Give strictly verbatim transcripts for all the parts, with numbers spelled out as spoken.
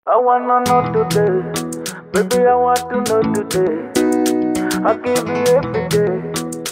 I wanna know today, baby, I want to know today. I give you every day.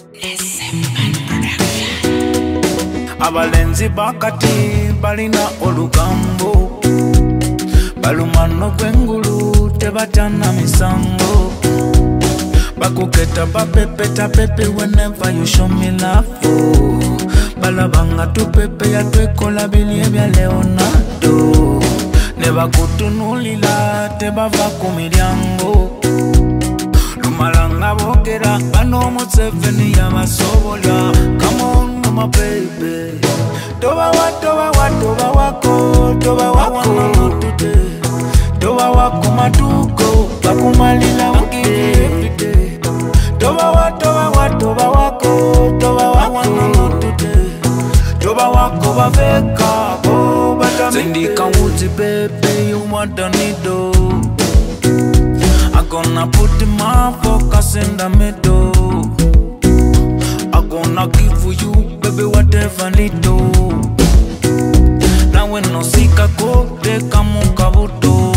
Abalenzi bakati balina olugambo, balumano gwengulu tebatana misango. Bakuketa bapepeta pepe whenever you show me love. Balabanga tu pepe ya twekola bili ebya Leonardo. Neba kutunulila tebava kumiryango. Lumalanga bokera bano Museveni ya masobola. Come on my baby, toba wa toba wa toba wako, toba wako no today. Toba wako matuko, bakumalila wakiri everyday. Toba wa toba wa toba wako, toba wako no today. Toba wako baveka, bo batami. Sindika wuti baby, you want a needle. I'm gonna put my focus in the middle. I'm gonna give you, baby, whatever need do. Now when no sika kote kamuka buto.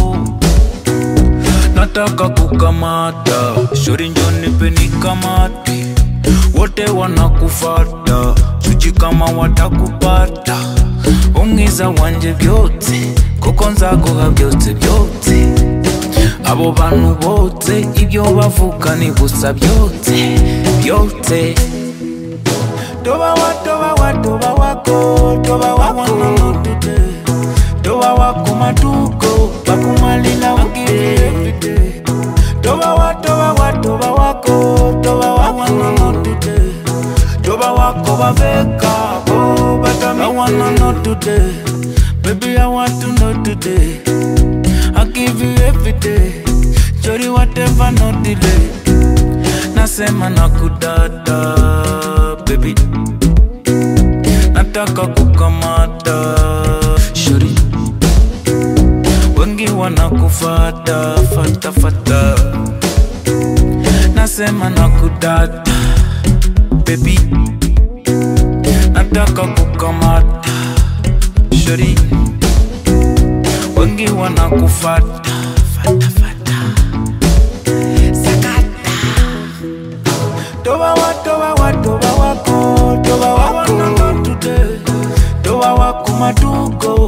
Nataka kukamata, shuri njoni peni kamati. Wote wanakufata, suji kama watakupata. Ungiza wanje vyote, kukonza kuha vyote vyote. Abo banu bote, ibyo bavuka ni busa vyote, vyote. Toba wa toba wa toba wako, toba wako no today. Toba wako matuko, bakumalila wakiri everyday. Toba wa toba wa toba wako, toba wako no today. Toba wako baveka, bo batami. I wanna know today, baby, I want to know today. I give you everyday, chori whatever no delay. Nasema nakudada, baby, nataka kukamata, shuri wengi wanakufata, fata fata. Nasema nakudada, baby, nataka kukamata, shuri wengi wanakufata, fata fata. Sakata. Toba wa toba wa toba wako, toba wako no today. Toba wako matuko,